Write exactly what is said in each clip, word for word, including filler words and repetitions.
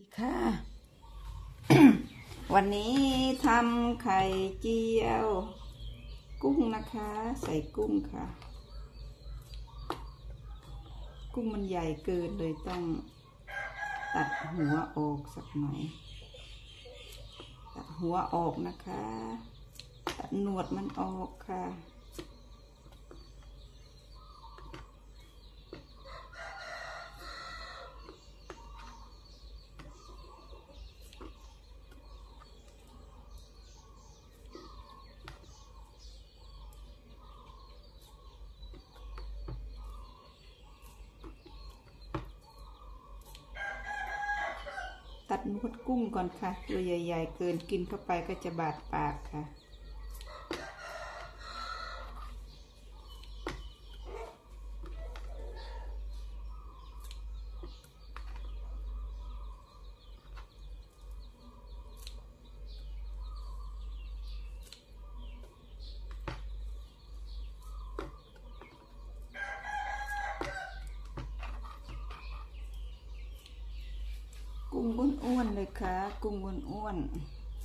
ค่ะ วันนี้ทำไข่เจียวกุ้งนะคะใส่กุ้งค่ะกุ้งมันใหญ่เกินเลยต้องตัดหัวออกสักหน่อยตัดหัวออกนะคะตัดหนวดมันออกค่ะตัดนวดกุ้งก่อนค่ะตัวใหญ่ๆเกินกินเข้าไปก็จะบาดปากค่ะกุ้งอ้วนๆเลยค่ะกุ้งอ้วนๆ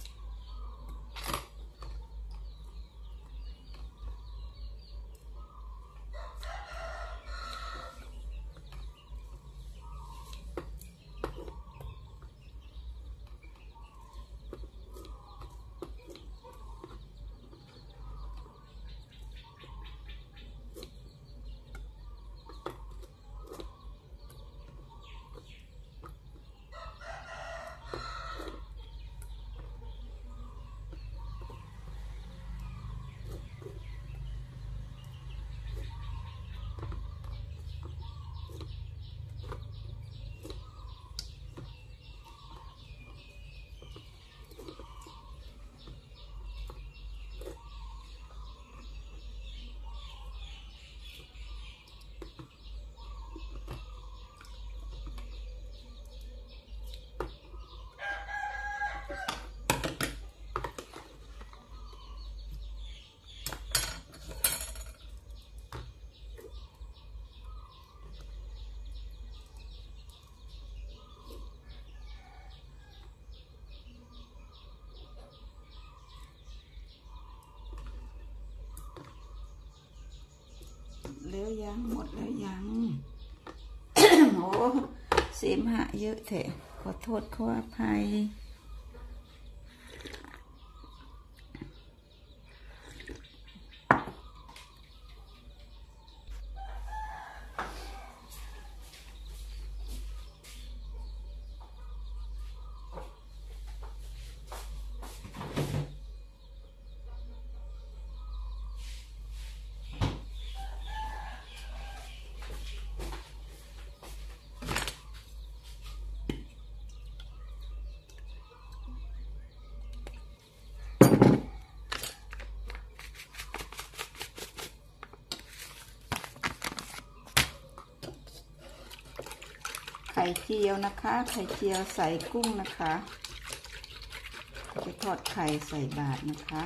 แล้วยังหมดแล้วยัง โอ้เสมหะเยอะแถะขอโทษขออภัยไข่เจียวนะคะไข่เจียวใส่กุ้งนะคะจะทอดไข่ใส่บาตรนะคะ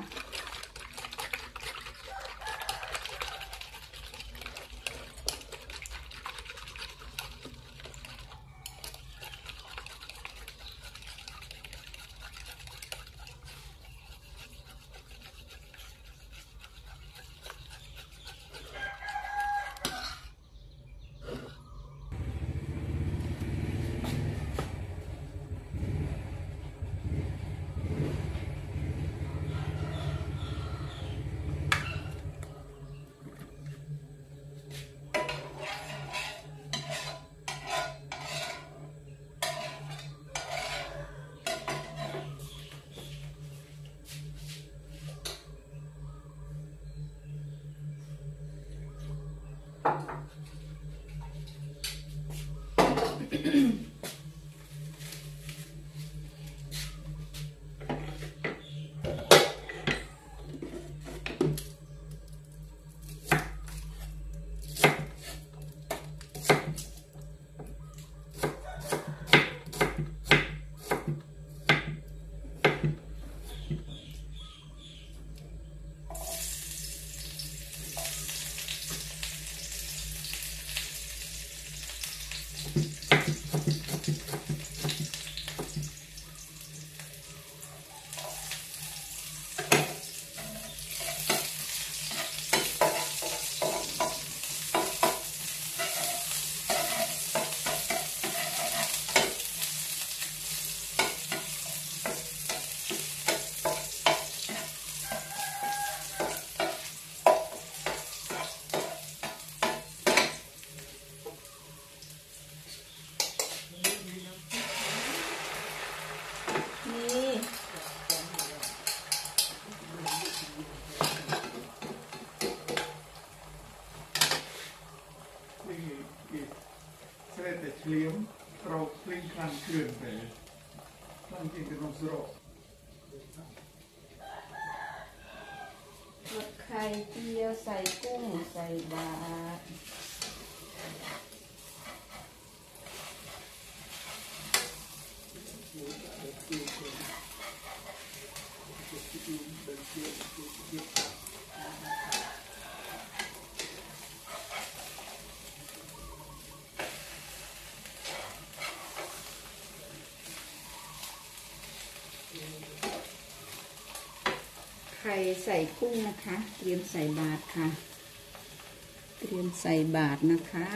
ทอดไข่เจียวใส่กุ้งใส่บาตรไข่ใส่กุ้งนะคะเตรียมใส่บาตรค่ะเตรียมใส่บาตรนะคะ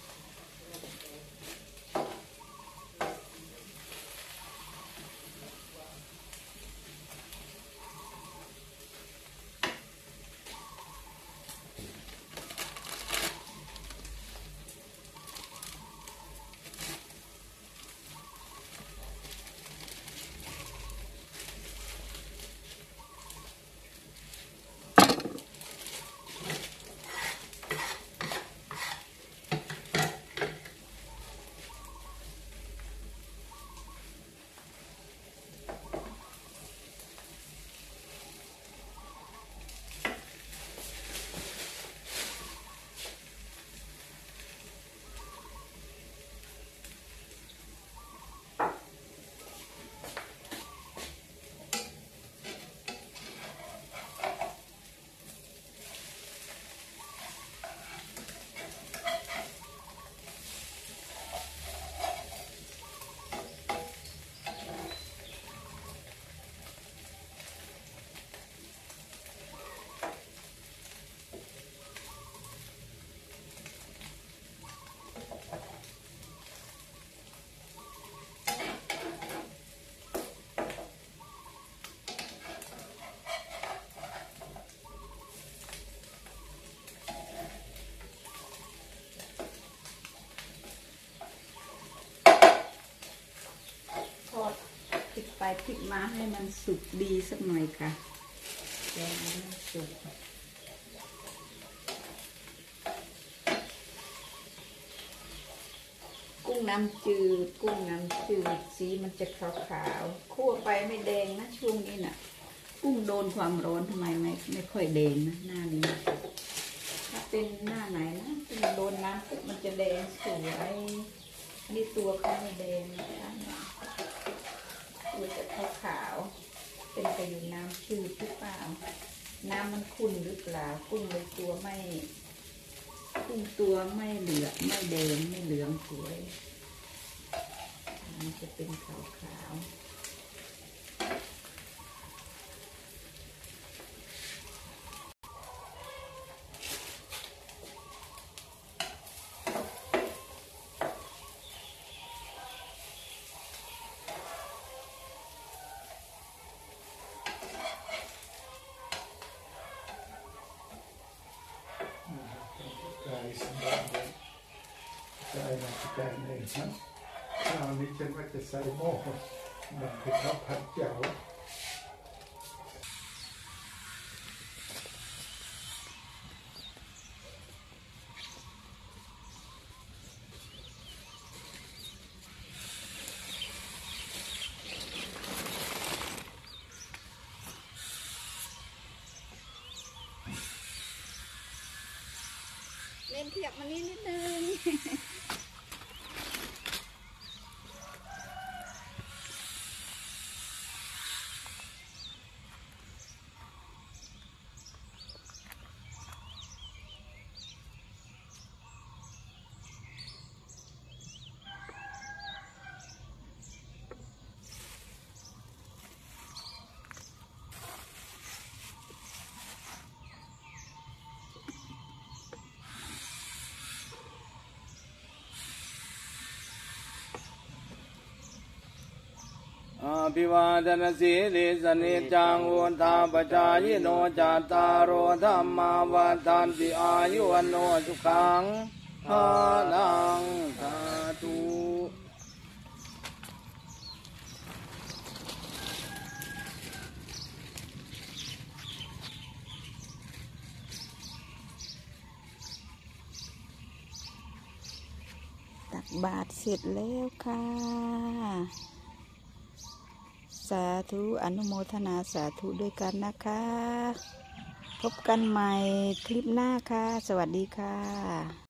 ไปพลิกมาให้มันสุกดีสักหน่อยค่ะแกงมันสุกกุ้งน้ำจืดกุ้งน้ำจืดสีมันจะขาวๆคั่วไปไม่แดงนะช่วงนี้น่ะกุ้งโดนความร้อนทำไมไม่ไม่ค่อยแดงนะหน้านี้ถ้าเป็นหน้าไหนนะกุ้งโดนน้ำปุ๊บมันจะแดงสวยนี่ตัวเขาไม่แดงนะคะตัวจะขาวๆเป็นไปอยู่น้ำจืดหรือเปล่าน้ำมันขุ่นหรือเปล่ากุ้งเลยตัวไม่กุ้งตัวไม่เหลืองไม่แดงไม่เหลืองสวยมันจะเป็นขาวๆข้าวนี้ฉันว่าจะใส่หม้อมันคือข้าวผัดเจียวเล่นเทียบมานี่นิดนึงอภิวาทนาสีลิสนิจังวุฒาปจายโนจัตตารโอธรรมาวัฏันติอายุวันโนสุขังภาลังสาธุตักบาตรเสร็จแล้วค่ะสาธุอนุโมทนาสาธุด้วยกันนะคะ พบกันใหม่คลิปหน้าค่ะ สวัสดีค่ะ